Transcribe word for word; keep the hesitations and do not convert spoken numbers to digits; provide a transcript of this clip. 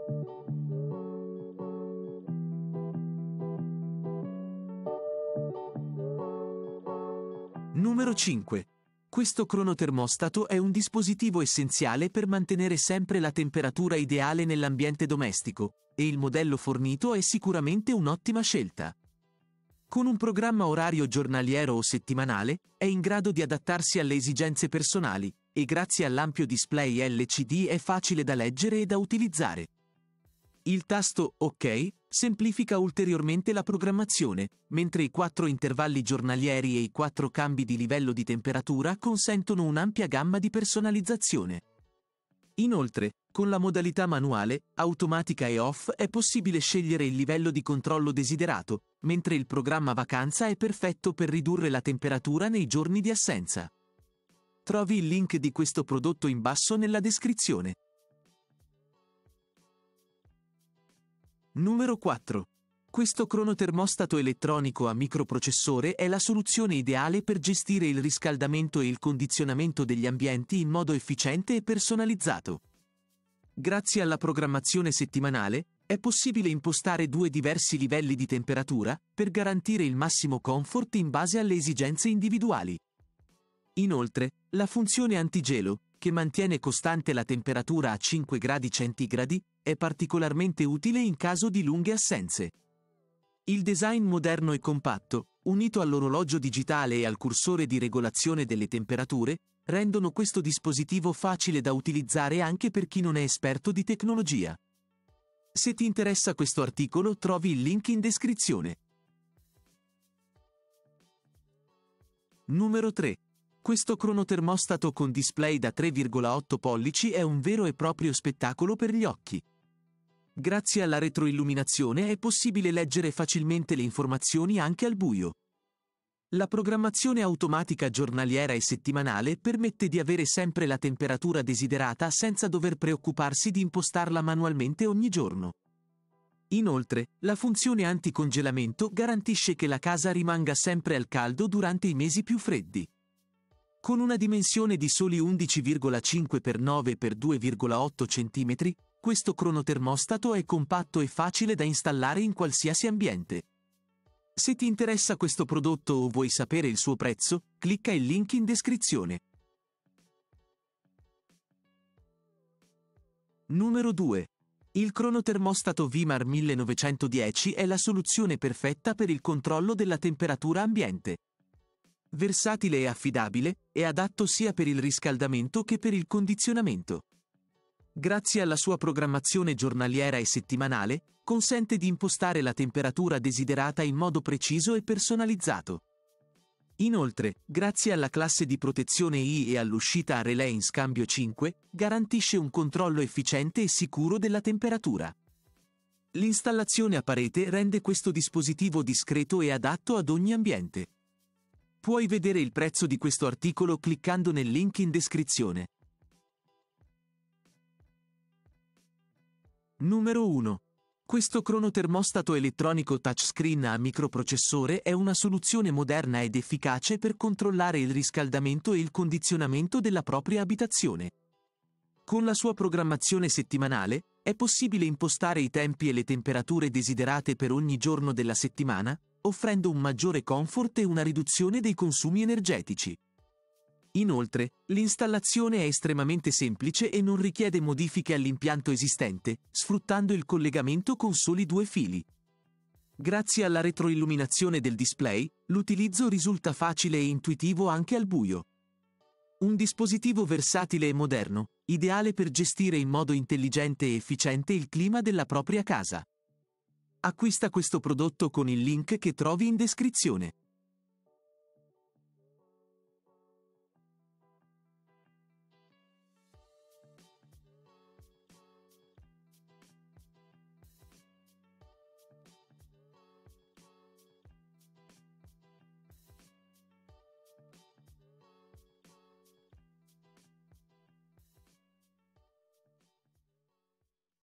Numero cinque. Questo cronotermostato è un dispositivo essenziale per mantenere sempre la temperatura ideale nell'ambiente domestico, e il modello fornito è sicuramente un'ottima scelta. Con un programma orario giornaliero o settimanale, è in grado di adattarsi alle esigenze personali, e grazie all'ampio display L C D è facile da leggere e da utilizzare. Il tasto OK semplifica ulteriormente la programmazione, mentre i quattro intervalli giornalieri e i quattro cambi di livello di temperatura consentono un'ampia gamma di personalizzazione. Inoltre, con la modalità manuale, automatica e off è possibile scegliere il livello di controllo desiderato, mentre il programma vacanza è perfetto per ridurre la temperatura nei giorni di assenza. Trovi il link di questo prodotto in basso nella descrizione. Numero quattro. Questo cronotermostato elettronico a microprocessore è la soluzione ideale per gestire il riscaldamento e il condizionamento degli ambienti in modo efficiente e personalizzato. Grazie alla programmazione settimanale, è possibile impostare due diversi livelli di temperatura per garantire il massimo comfort in base alle esigenze individuali. Inoltre, la funzione antigelo, che mantiene costante la temperatura a cinque gradi centigradi, è particolarmente utile in caso di lunghe assenze. Il design moderno e compatto, unito all'orologio digitale e al cursore di regolazione delle temperature, rendono questo dispositivo facile da utilizzare anche per chi non è esperto di tecnologia. Se ti interessa questo articolo, trovi il link in descrizione. Numero tre. Questo cronotermostato con display da tre virgola otto pollici è un vero e proprio spettacolo per gli occhi. Grazie alla retroilluminazione è possibile leggere facilmente le informazioni anche al buio. La programmazione automatica giornaliera e settimanale permette di avere sempre la temperatura desiderata senza dover preoccuparsi di impostarla manualmente ogni giorno. Inoltre, la funzione anticongelamento garantisce che la casa rimanga sempre al caldo durante i mesi più freddi. Con una dimensione di soli undici virgola cinque per nove per due virgola otto centimetri, questo cronotermostato è compatto e facile da installare in qualsiasi ambiente. Se ti interessa questo prodotto o vuoi sapere il suo prezzo, clicca il link in descrizione. Numero due. Il cronotermostato Vimar millenovecentodieci è la soluzione perfetta per il controllo della temperatura ambiente. Versatile e affidabile, è adatto sia per il riscaldamento che per il condizionamento. Grazie alla sua programmazione giornaliera e settimanale, consente di impostare la temperatura desiderata in modo preciso e personalizzato. Inoltre, grazie alla classe di protezione I e all'uscita a relè in scambio cinque, garantisce un controllo efficiente e sicuro della temperatura. L'installazione a parete rende questo dispositivo discreto e adatto ad ogni ambiente. Puoi vedere il prezzo di questo articolo cliccando nel link in descrizione. Numero uno. Questo cronotermostato elettronico touchscreen a microprocessore è una soluzione moderna ed efficace per controllare il riscaldamento e il condizionamento della propria abitazione. Con la sua programmazione settimanale, è possibile impostare i tempi e le temperature desiderate per ogni giorno della settimana, offrendo un maggiore comfort e una riduzione dei consumi energetici. Inoltre, l'installazione è estremamente semplice e non richiede modifiche all'impianto esistente, sfruttando il collegamento con soli due fili. Grazie alla retroilluminazione del display, l'utilizzo risulta facile e intuitivo anche al buio. Un dispositivo versatile e moderno, ideale per gestire in modo intelligente e efficiente il clima della propria casa. Acquista questo prodotto con il link che trovi in descrizione.